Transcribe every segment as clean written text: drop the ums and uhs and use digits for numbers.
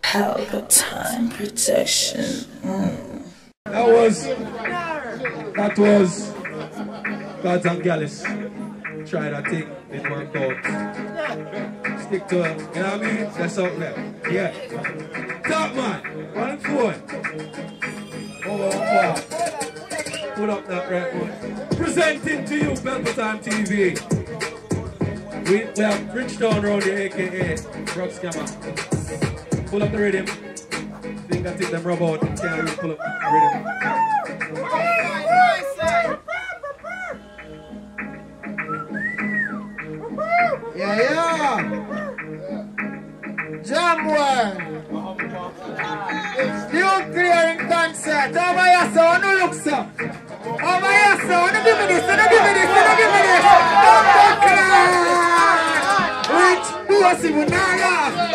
Pelpa time protection. That was Gods and Gallus. Try that thing, it worked out. Stick to it, you know what I mean? That's out there. Yeah. Top man, 1 and 4. Oh. Put up that right one. Presenting to you, Pelpa Time TV. We have Bridgetown around here, aka Rock Scammer. Pull up the rhythm. Think I take them rub out. Can't really pull up the rhythm. Yeah. Jamwell. New clearing concert. Over here, son. No look, sir. Over here, son. No give me this. Rich pussy with Naya.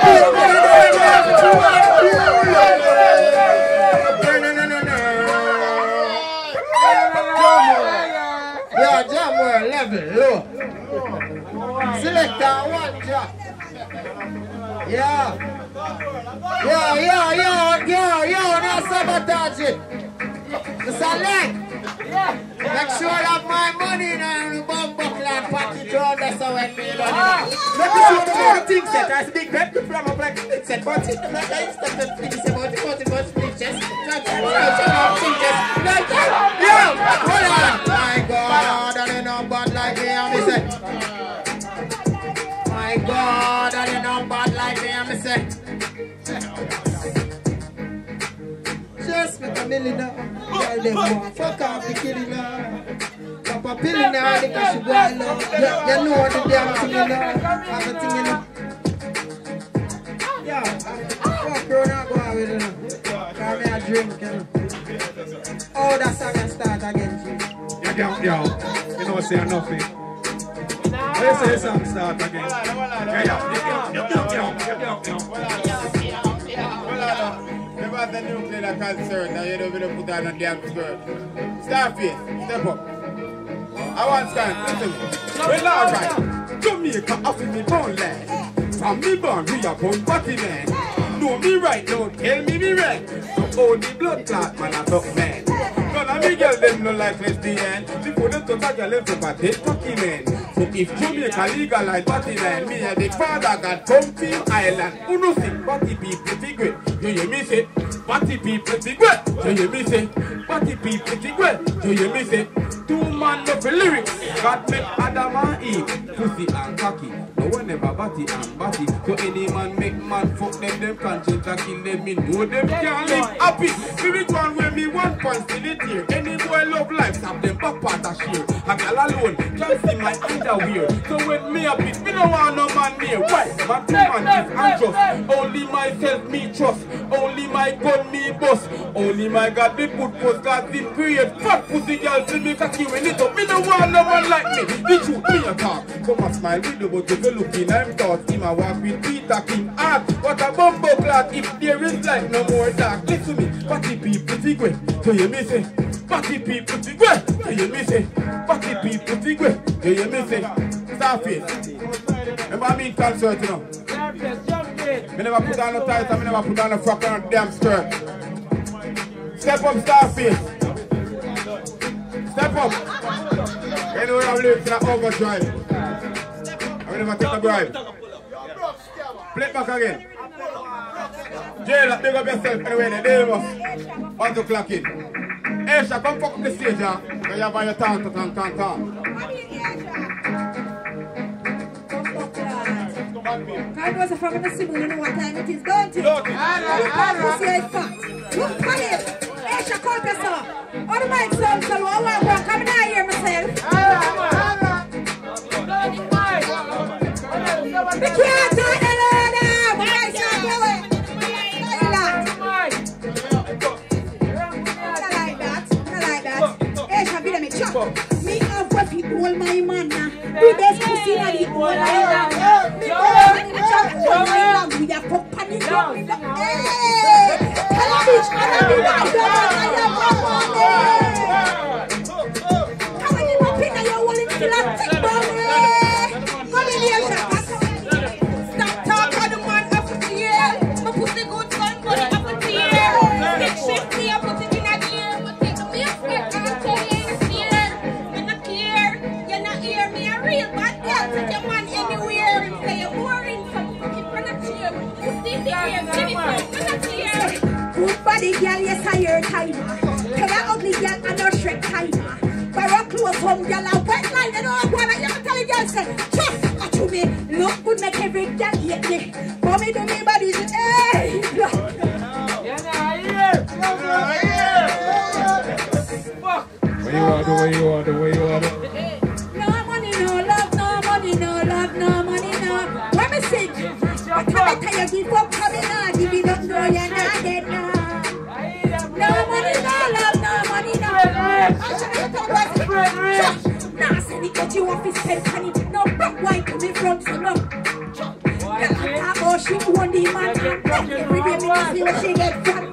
Yeah, Jamwell level low. Select one drop. Yeah, no sabotage it. Select. Make sure I have my money now in the bomb buckle and package on. That's how I feel. Make sure the whole thing set. I speak back to from a black thing set. But it's not like stuff that things about it. Speeches. Yo, hold on. My God, I don't know bad like me. I'm say. My God, I don't know bad like me. I'm say. Just make a millionaire. Tell them more. Fuck off the killing her. Pop a pill in her because she boil love. You know what the damn thing in her. Have a thing in her. Yeah. Fuck her now go out with her. Call me a drink, you know. Oh, that song can start again, G. Yo. You know say nothing. Let's say song start again. Yo. Never the nuclear concern, now you don't put on a damn skirt. Starface, step up. I want stand, listen. Well, alright. Jamaica off in me born land. From me born, we are born body man. Know me right, don't tell me right. So all the blood clot, man, I talk man. None of me girl, them no like lesbian. Before them to tag a level, but they cocky man. So if Jamaica legalize body man, me and the father got comfy island. Who no think body people big way? You hear me say? Body people big way? You hear me say? Body people big way? You hear me say? 2 man of lyrics. God make Adam and Eve, pussy and cocky. No one never body and body. So any man make man fuck them conscience and kill them. Me know them can't live happy. Spirit one way me 1 point still it here. Any boy love life, stop them back part of share. A girl alone, can't see my underwear. So when me a bit, me no want no man near. Why? My 2 man is unjust. Only myself me trust. Only my gun me boss. Only my God be put post. God be create fat pussy girl to me cocky when it up. Me no want no man like me. The truth me a talk. Come a smile with you, but if you looking, I'm thought him a walk with Peter King art. What a bumbo clot if there is like no more dark. Listen to me, party people big way. So you me say, party people big way. So you me say, party people big way. So you me say, Starface. Remember I mean concert, you know. Me never put on no tights and me never put on a frock and a damn skirt. Step up, Starface. Step up. You know I'm living in an overdrive. I will never take a bribe. Play it back again. Jail, big up yourself anyway, the day was 1 o'clock in. Aisha, come fuck up the stage, huh? So you have your tongue. God was a family symbol, you know what time it is, don't you? Look at pussy is fat. Look at it. Aisha, call yourself. All the mics down, so I want to come in here myself. We can't do it alone. My eyes are going. Not like that. Aisha, be them a chop. Me have what people all my man now. The best pussy in the whole island. Me have all my land. We have company. Hey, tell a bitch, I don't like that. Come on, you want to your wall in the tick bomb. Come in here, stop talking to the man after the year. My pussy good for Good body girl, yes I hear timer. Tell that ugly girl I know Shrek timer. Barrow close home girl, a wet line and all one. And you tell the girl say, chop, to me, look good, make every girl hate me. For me to me body, hey. Where you are, where you are, where you are. No money, no love, no money, no love, no money, no. What me say? But come and tell you, give up, coming on, give it up, no, you're not dead now. No money, no love, no money, no. Nah, send it, but you want to spend money. No, broke wine coming from, so no. Oh, she won the man. Every day, me see what she get fat.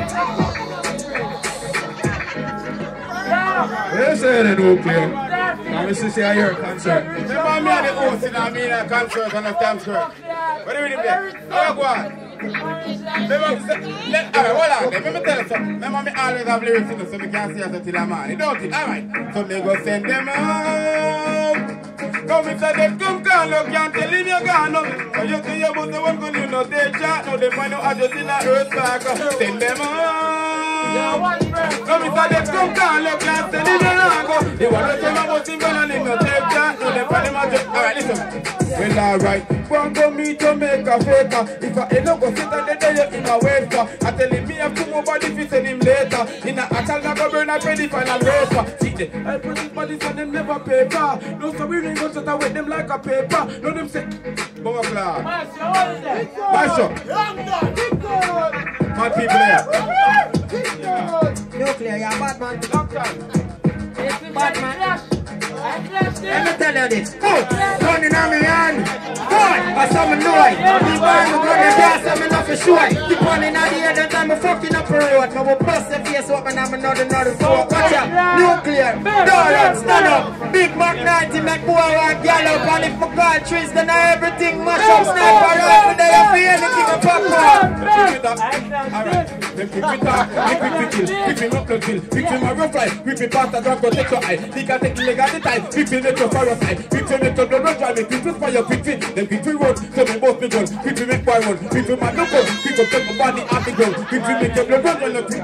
They say they don't play. I'm going to say I hear a concert. Remember me at the host in a concert on the Times Square. What do you mean there? How go on? Let me tell you something. Remember me always have lyrics in it so we can't see us until I'm on. You don't it? Alright. So me go send them out. Come inside them, come call up, can't tell him you're gone. But you see your boss, the one going to know they chat. Now they find out address in a earth back. Send them out. Come inside them, come call up, can't tell him you're gone. They want to tell me about him, but I need no take chat. Now they find him address. Alright, listen. Well, alright. One go me to make a faker. If I ain't no go sit on the day in a wafer. I tell him me have to move body fi send him later. In a atal na go burn a penny final raper. See them, I put his body so them never paper. No so we ring go shut away them like a paper. No them say, Bumba Clark. Maestro. Mad people there. Nuclear, you're a bad man. Bad man. Let me tell you this. Good. Running on me hand. Good. I saw me know it. The boy who got the gas, I'm enough for sure. Keep on in the head and I'm fucking up a road. I will bust the face up and I'm another four. Watch out. Nuclear. Dolan, stand up. Big Mac 90 make boy walk gallop. And if my call trees, then everything mash up. Sniper rifle, they have for anything a pop up. Alright. Then pick me talk, pick me kill, pick me up the kill, pick me my rough life, pick me past the drug, go take your eye. He can take the leg at the time, pick me make your fire side, pick me make your blood drive me, pick me fire, pick me, then pick me road, so me both me gun, pick me make boy run, pick me my knuckle, pick up take my body off the ground, pick me make your blood run when you pick.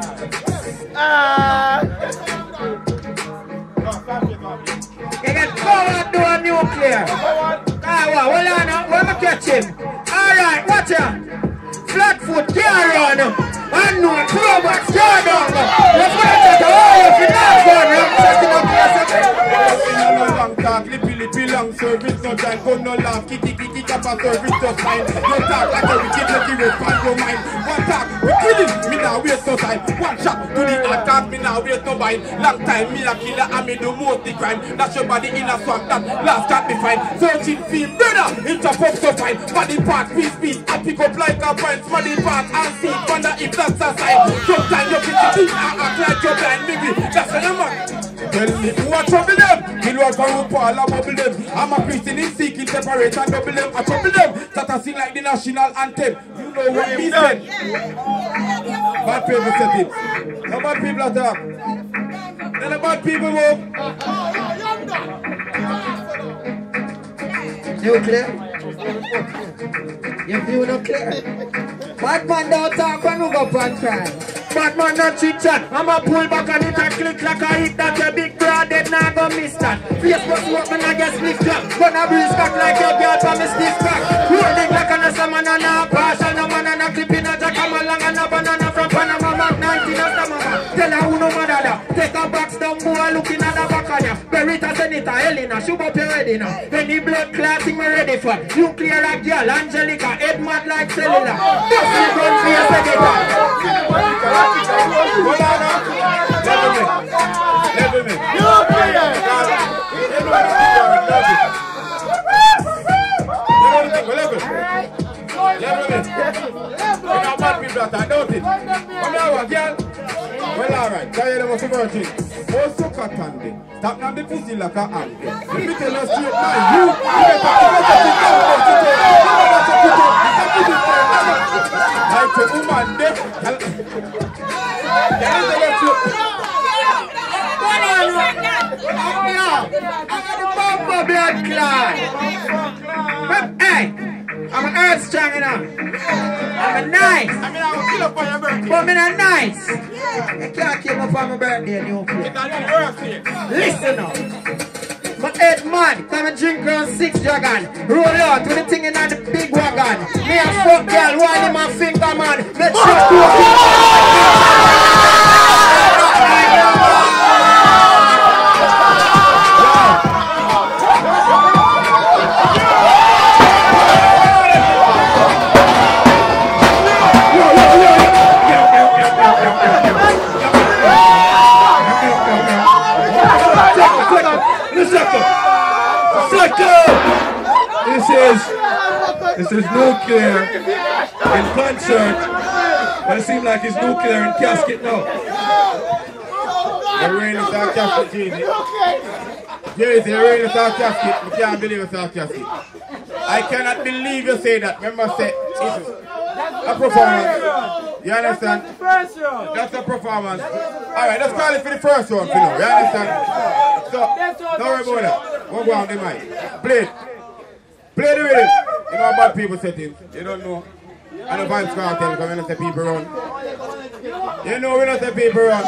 You get forward to a nuclear. Hold on, where am I catch him? Alright, watch out. Flatfoot, carry on. Unknown, throwback, star down. Let's go to the hall if you're not going. I'm setting up here. Long talk, lippy, long service, no time, go no laugh, kiki, cap a service, just fine. No talk like a wicked, let you respond, no mind. One talk, we killing, me now waste no time. One shot to the attack, me now waste no mind. Long time, me a killer, and me do most the crime. That's your body in a swamp, that last cat me find. Searching field, brother, it's a fuck so fine. Body part, peace, I pick up like a pint. Body part, and see, wonder if that's a sign. Sometimes you pick it, I act like you're blind, maybe that's what I'm at. Tell me who are trouble them. Kill one for RuPaul, I bubble them. I'm a Christian in seeking separate and double them. I trouble them. That I sing like the national anthem. You know what he said. Bad people said it. No bad people at all. Then the bad people move. Nuclear. You feel no clear. Bad man don't talk when we go and cry. Bad man not chit chat. I'ma pull back on it and click like a hit that your big broad dead now go miss that. Facebook smoke when I get split clap. Gonna breeze back like your girl from me stiff back. Rolling like an man and a partial no man and a clipping a jack. Come along and a banana from Panama Mac 19 of the mama. Tell her who no matter that. Take a box down boy looking at the back on ya. Berita Senita Helena, shoot up your ready now. Any blood clotting me ready for. Nuclear a girl, Angelica, head mad like cellular. Just you gun for your senator. Hold on now. Level me. Well, alright. Tell you them what's the virgin. Oh, so katande. Stop now the pussy like a hand. If you tell us straight man, you like a woman there. Blood clot. Hey, I'm an earth strong enough. I'm I'm nice. I mean, I will kill up on your birthday. But I'm nice. You can't kill me for my birthday, you play. Listen up. My head man, come and drink around 6 dragon. Roll out with the thing in the big wagon. Me a fuck girl, one in my finger man. Let's just go. This is nuclear in concert, but it seems like it's nuclear in casket now. You're wearing a casket, Jeezy. Jeezy, you're wearing a casket. I can't believe it's a casket. I cannot believe you say that. Remember, say it's a performance. You understand? That's a performance. Alright, let's call it for the first one, you know. You understand? So, don't worry about that. We'll go on the mic. Play it. Play the rhythm. You know bad people settings. You don't know. And the vibes can't tell because we don't say people run. You know we don't say people run.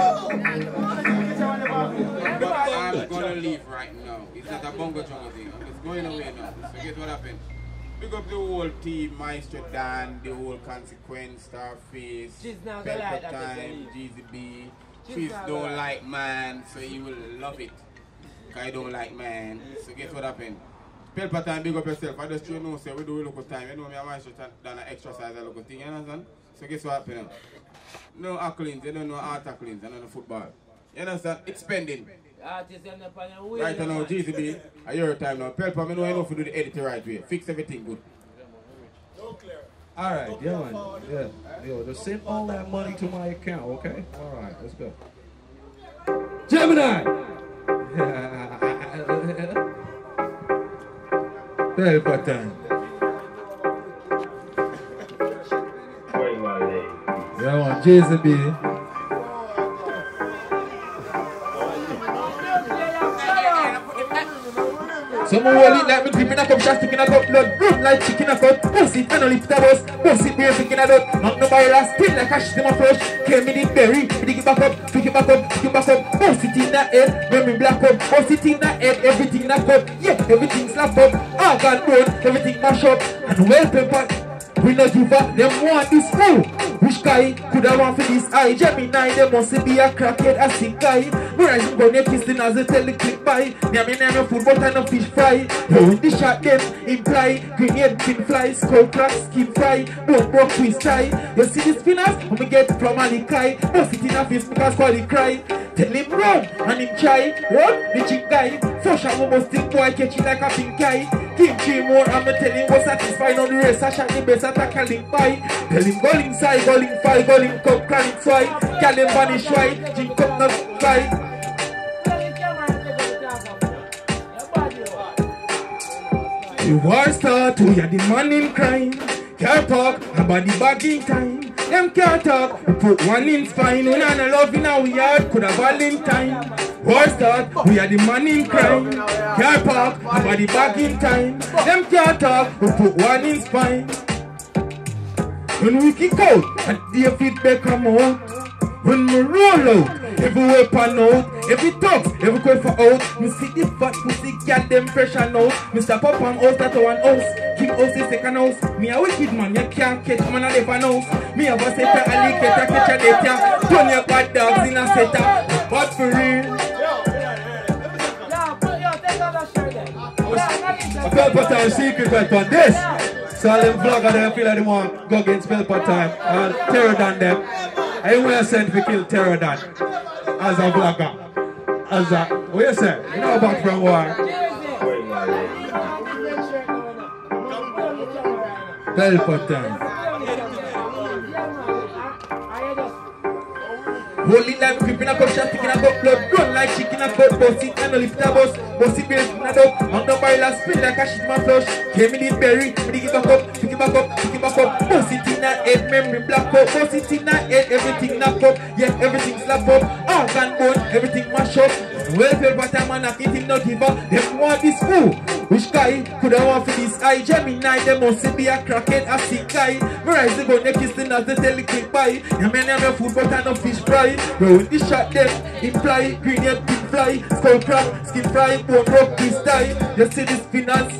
But I'm gonna leave right now. It's not a bongo chongo thing. It's going away now. So guess what happened? Pick up the whole team, Maestro Dan, the whole Consequence, Starface, Pelpa Time, GZB. Fizz don't like man, so you will love it. I don't like man. So guess what happened? Pelpa Time, big up yourself. I just know, say we do a local time. You know me and Maestro done an extra size of local thing, you understand? So guess what happened? No accolades, you don't know art accolades, and no football. You understand? It's spending. Right now, GCB, a your time now. Pelpa, I know enough to do the edit the right way. Fix everything good. Alright, yeah, man. Yeah. Yo, just send all that money to my account, okay? Alright, let's go. Gemini! Pelpa Time. Yeah, man, GCB. Someone will eat like me creeping a cup, shot sticking a cup, blood run like chicken a cut. Bust it and a lift a bus, bust it bare sticking a dot. Knock no barrel, still like a shit in my flush. Came in it berry, dig it back up, pick it back up, pick it back up. Bust it in the head, when me black up. Bust it in the head, everything in a cup. Yeah, everything slap up, organ burn, everything mash up. And well peppered, we not give up, them want this fool. Which guy could have want for this eye? Gemini, they must be a crackhead, a sick guy. Where I should go near kissing as they tell the click by. Near me name your food, but I no fish fry. Yo, the shot them imply grenade can fly, skull crack, skin fry, don't broke twist tie. You see the spinners? When we get from Alikai, bust it in a face because quality cry. Tell him run and him try. Run, the chick guy. First shot we must think boy catch it like a pink eye. Give 3 more, I'ma tell him what's satisfied on the rest. I shot the best attack a link by. Tell him go link side, go link 5, go link up, chronic swine. Call him vanish right, drink up no fly. The war start, we are the man in crime. Car park, a body bagging time. Them can't talk, we put one in spine. We not love in our yard, could have Valentine. War start, we are the man in crime. Car park, a body bagging time. Them can't talk, we put one in spine. When we kick out, and David Beckham out. When we roll out, every weapon out, every talks, every call for out. Me see the fat pussy cat them pressure now. Mr. Pop and house that one house. King house is second house. Me a wicked man, you can't catch man a left an house. Me have a setter, alligator, catch a data. Turn your bad dogs in a setter. But for real. I felt for time secret weapon this. So all them vloggers they feel like they want to go against Pelpa Time and terror than them. I will send to kill terror than as a vlogger. As a what you say? You know back from war. Pelpa Time. Holy life creeping a cup, shot picking a cup, blood run like chicken a cut, bust it and a lift a bus, bust it bare in a dog, on the barrel a spin like a shit in my flush, came in it berry, me dig it back up, pick it back up, bust it in her head, memory black up, bust it in her head, everything knock up, yeah, everything slap up, organ bone, everything mash up. Well, Pelpa time and knock it him not give up. Them want this fool. Which guy could I want for this eye? Gemini, they must be a crackhead, a sick guy. Rise the gun, they kissing as they tell the quick buy. Yeah, man, I'm a food, but I no fish fry. Bro, with this shot, them imply, grenade, big fly, skull crack, skin fry, bone rock, this tie. You see this finance.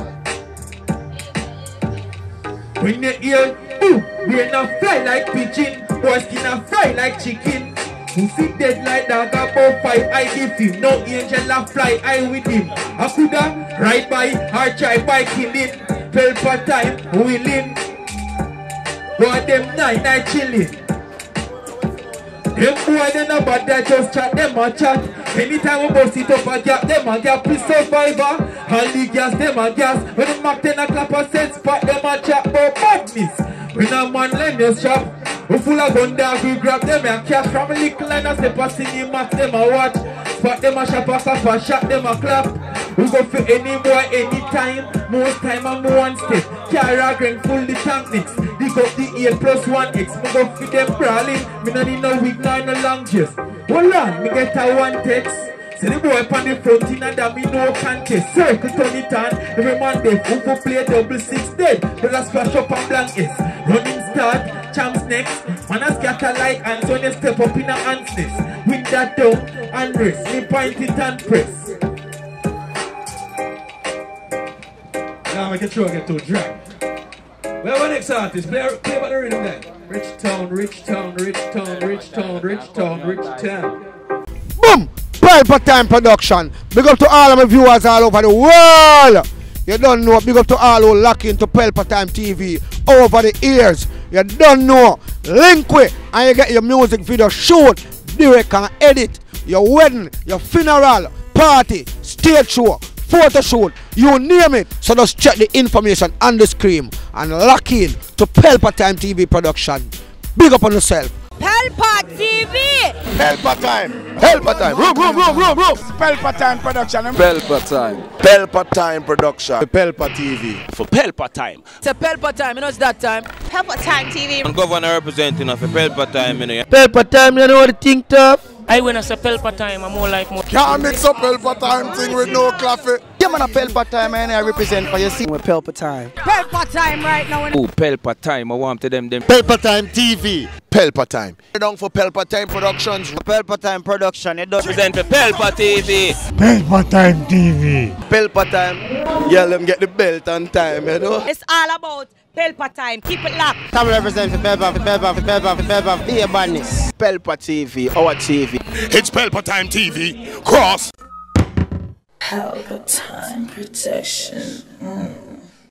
When you hear, ooh, we're not fly like pigeon, boy skin a fry like chicken. Who sit dead like dog about 5 I give him, no angel a fly I with him. I coulda ride by or try by killing. Pelpa time willing. But them 9 I chilling. Them boy they no bad, they just chat, them a chat. Anytime we bust it up a gap, them a gap. Please survivor, all the gas, them a gas. When the Mac 10 o'clock a set spot, them a chat about badness. When a man lend us shop, we full of gun dog, we grab them and cash. From a little and a step a cinema, them a watch. Spot them a shop a clap, shot them a clap. We go for any boy anytime, most time and more one step. Carry a grain full the tank next. Dig up the 8+1X, me go for them brawling. Me no need no wig nor no long dress. Hold on, me get a one text. See the boy on the front in and that me no contest. Circle turn it on, every man deaf. Who for play double 6 dead, but I splash up and blank S. Running start, champs next. Man a scatter like ants when you step up in a ants nest. With that down and rest, me point it and press. Now we can try to get to a drag. Well, our next artist, play about the rhythm then. Rich town, rich town, rich town, rich town, rich town, rich town. Boom! Pelpa Time Production. Big up to all of my viewers all over the world. You don't know. Big up to all who lock into Pelpa Time TV over the years. You don't know. Link with and you get your music video shoot, direct and edit. Your wedding, your funeral, party, stage show, photo shoot, you name it. So just check the information on the screen and lock in to Pelpa Time TV Production. Big up on yourself. Pelpa TV! Pelpa Time! Pelpa Time! Room! Pelpa Time Production. Pelpa Time! Pelpa Time Production. Pelpa TV. For Pelpa Time. It's a Pelpa time, you know it's that time. Pelpa Time TV. I'm governor representing of a Pelpa Time, you know. Pelpa time, you know what the thing tough? I when I say Pelpa Time, I'm more like more. Can't mix up Pelpa Time thing with no coffee. Yeah, man, a Pelpa Time, and I represent for your scene with Pelpa Time. Pelpa Time right now. Oh, Pelpa Time, I want to them. Pelpa Time TV. Pelpa Time. Down for Pelpa Time Productions. Pelpa Time Production, it does Present for Pelpa TV. Pelpa Time TV. Pelpa Time. Yeah, let them get the belt on time, you know. It's all about Pelpa Time. Keep it locked. Come represent for Pelpa, be a badness. Pelpa TV, our TV. It's Pelpa Time TV. Cross. Pelpa time protection.